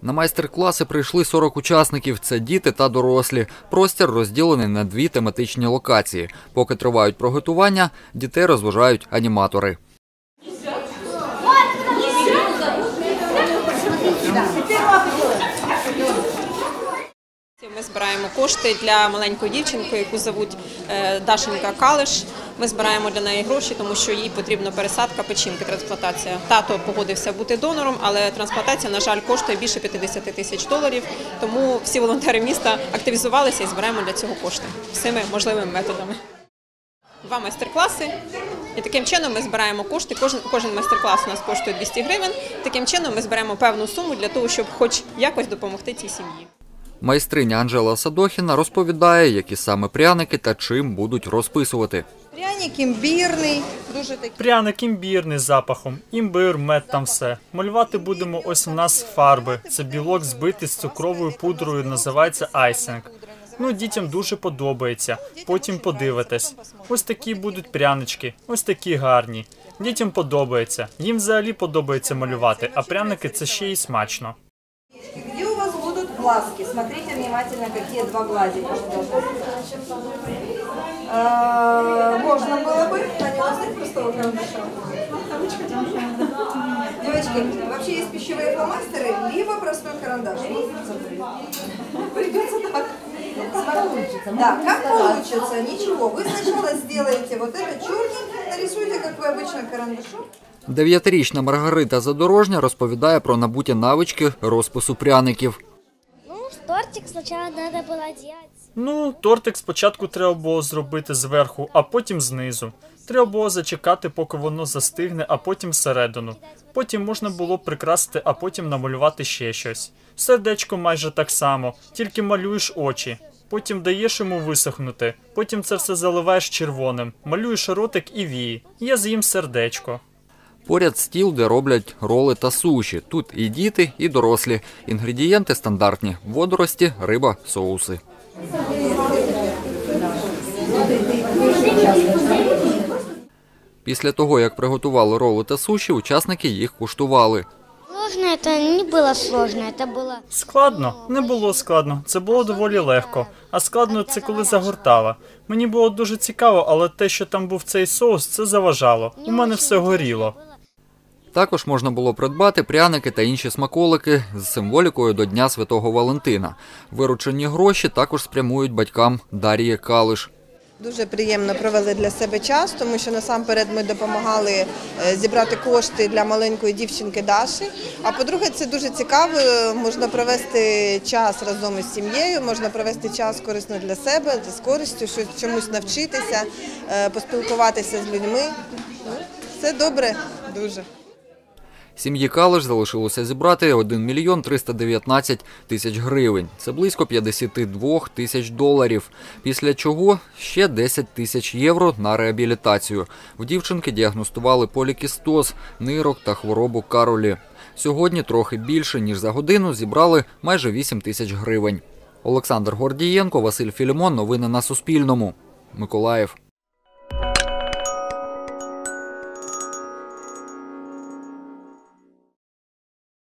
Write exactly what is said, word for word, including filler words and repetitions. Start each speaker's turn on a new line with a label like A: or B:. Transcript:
A: На майстер-класи прийшли сорок учасників – це діти та дорослі. Простір розділений на дві тематичні локації. Поки тривають приготування, дітей розважають аніматори.
B: Ми збираємо кошти для маленької дівчинки, яку звуть Дашенька Калиш. Ми збираємо для неї гроші, тому що їй потрібна пересадка печінки, трансплантація. Тато погодився бути донором, але трансплантація, на жаль, коштує більше п'ятдесят тисяч доларів. Тому всі волонтери міста активізувалися і збираємо для цього кошти всіми можливими методами. Два майстер-класи. І таким чином ми збираємо кошти. Кожен, кожен майстер-клас у нас коштує двісті гривень. Таким чином ми зберемо певну суму для того, щоб хоч якось допомогти цій сім'ї.
A: Майстриня Анжела Садохіна розповідає, які саме пряники та чим будуть розписувати.
C: Пряник імбірний, дуже такий.
D: Пряник імбірний з запахом, імбир, мед, там все. Малювати будемо, ось у нас фарби. Це білок збитий з цукровою пудрою, називається айсинг. Ну, дітям дуже подобається, потім подивитесь. Ось такі будуть прянички, ось такі гарні. Дітям подобається, їм взагалі подобається малювати, а пряники – це ще й смачно.
C: Где у вас будут глазки? Смотрите внимательно, какие два глазика. А, можно было бы, а не достать простого карандаша. Девочки, вообще есть пищевые фломастеры, либо простой карандаш. Придется так. Да, как получится, ничего. Вы сначала сделаете вот это черненькое, нарисуйте, как вы обычно карандашом.
A: Дев'ятирічна Маргарита Задорожня розповідає про набуті навички розпису пряників.
E: Ну, тортик спочатку треба було робити.
D: Ну, тортик спочатку треба було зробити зверху, а потім знизу. Треба було зачекати, поки воно застигне, а потім всередину. Потім можна було прикрасити, а потім намалювати ще щось. Сердечко майже так само, тільки малюєш очі. Потім даєш йому висохнути, потім це все заливаєш червоним, малюєш ротик і вії. Я з'їм сердечко.
A: Поряд стіл, де роблять роли та суші. Тут і діти, і дорослі. Інгредієнти стандартні – водорості, риба, соуси. Після того, як приготували роли та суші, учасники їх куштували.
E: Сложно це не було сложно, це було...
D: Складно? Не було складно. Це було доволі легко. А складно – це коли загортала. Мені було дуже цікаво, але те, що там був цей соус, це заважало. У мене все горіло.
A: Також можна було придбати пряники та інші смаколики з символікою до Дня Святого Валентина. Виручені гроші також спрямують батькам Дар'ї Калиш.
C: Дуже приємно провели для себе час, тому що насамперед ми допомагали зібрати кошти для маленької дівчинки Даші. А по-друге, це дуже цікаво, можна провести час разом із сім'єю, можна провести час корисно для себе, з користю, чомусь навчитися, поспілкуватися з людьми. Це добре, дуже.
A: Сім'ї Калиш залишилося зібрати один мільйон триста дев'ятнадцять тисяч гривень. Це близько п'ятдесят два тисяч доларів. Після чого ще десять тисяч євро на реабілітацію. В дівчинки діагностували полікістоз, нирок та хворобу Каролі. Сьогодні трохи більше, ніж за годину, зібрали майже вісім тисяч гривень. Олександр Гордієнко, Василь Філімон. Новини на Суспільному. Миколаїв.